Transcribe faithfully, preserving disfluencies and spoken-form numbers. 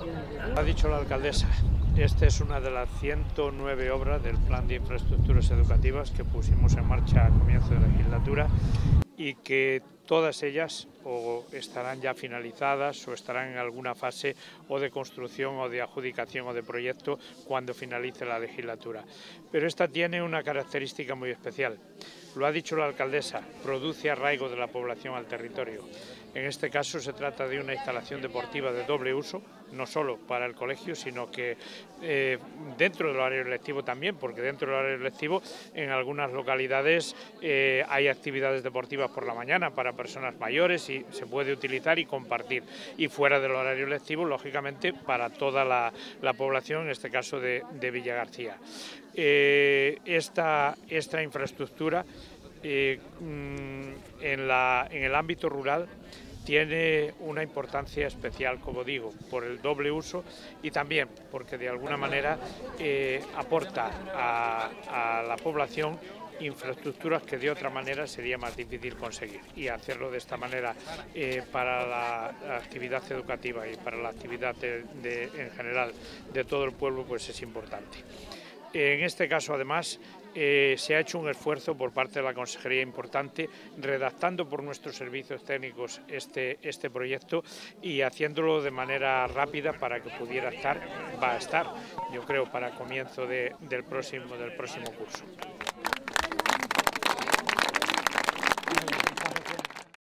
Ha dicho la alcaldesa, esta es una de las ciento nueve obras del Plan de Infraestructuras Educativas que pusimos en marcha a comienzo de legislatura y que todas ellas o estarán ya finalizadas o estarán en alguna fase o de construcción o de adjudicación o de proyecto cuando finalice la legislatura. Pero esta tiene una característica muy especial. Lo ha dicho la alcaldesa, produce arraigo de la población al territorio. En este caso se trata de una instalación deportiva de doble uso, no solo para el colegio, sino que eh, dentro del horario lectivo también, porque dentro del horario lectivo en algunas localidades eh, hay actividades deportivas por la mañana para personas mayores y se puede utilizar y compartir. Y fuera del horario lectivo, lógicamente, para toda la, la población, en este caso de, de Villagarcía. Eh, esta, esta infraestructura eh, en, la, en el ámbito rural tiene una importancia especial, como digo, por el doble uso y también porque de alguna manera eh, aporta a, a la población infraestructuras que de otra manera sería más difícil conseguir, y hacerlo de esta manera eh, para la, la actividad educativa y para la actividad de, de, en general de todo el pueblo, pues es importante. En este caso, además, eh, se ha hecho un esfuerzo por parte de la Consejería importante, redactando por nuestros servicios técnicos este, este proyecto y haciéndolo de manera rápida para que pudiera estar, va a estar, yo creo, para comienzo de, del, próximo, del próximo curso.